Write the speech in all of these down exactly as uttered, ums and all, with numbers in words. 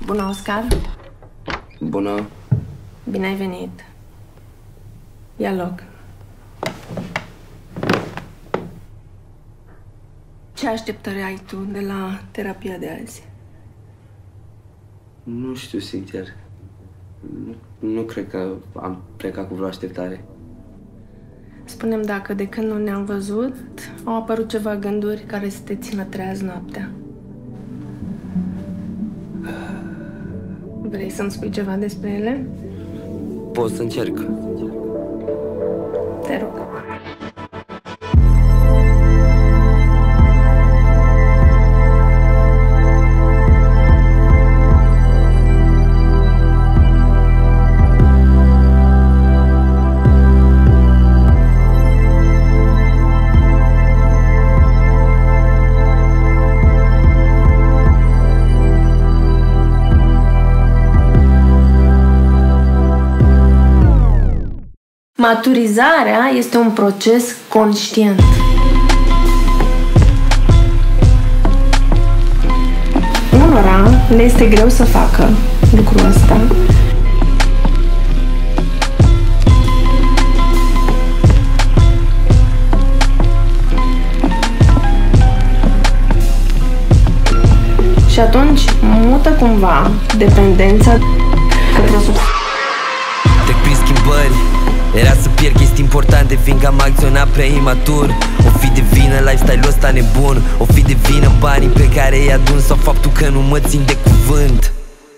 Bună, Oscar! Bună! Bine ai venit! Ia loc! Ce așteptări ai tu de la terapia de azi? Nu știu, sincer. Nu, nu cred că am plecat cu vreo așteptare. Spune-mi dacă de când nu ne-am văzut au apărut ceva gânduri care să te țină treaz noaptea. Vrei să-mi spui ceva despre ele? Pot să încerc. Te rog. Maturizarea este un proces conștient. Unora le este greu să facă lucrul ăsta. Și atunci mută cumva dependența către Trec prin schimbări. Era să pierd chestii importante, fiindcă am acționat prea imatur. O fi de vină lifestyle-ul ăsta nebun, o fi de vină banii pe care i-ai adun, sau faptul că nu mă țin de cuvânt.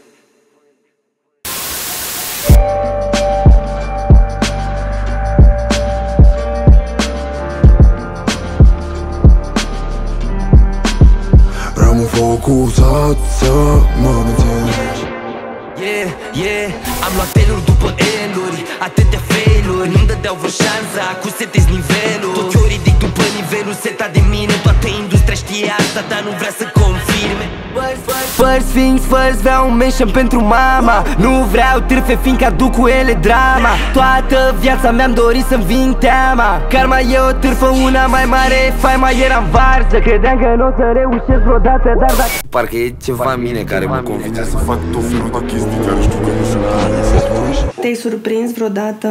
Rămân focusat să mă înțelegi. Yeah, yeah, am luat eluri după eluri, atâtea failuri, nu-mi dădeau vreo șansă, acum setez nivelul. Tot eu ridic după nivelul setat de mine, toată industria știe asta, dar nu vrea să confirme. First things first, vreau un mention pentru mama. Nu vreau târfe, fiindcă aduc cu ele drama. Toată viața mi-am dorit să-mi vin teama. Karma e o târfă, una mai mare, faima eram varză. Credeam că nu o să reușesc vreodată, dar dacă... Parcă e ceva în mine care mă convinge să fac tot felul de chestii care știu că nu sunt bune. Te-ai surprins vreodată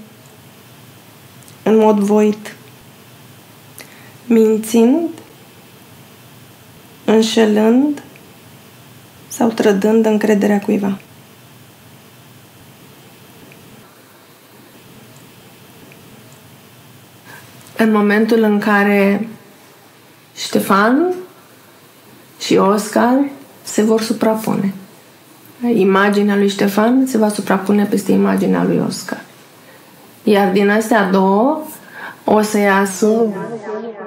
în mod voit, mințind, înșelând sau trădând încrederea cuiva? În momentul în care Ștefan și Oscar se vor suprapune, imaginea lui Ștefan se va suprapune peste imaginea lui Oscar. Iar din astea două o să iasă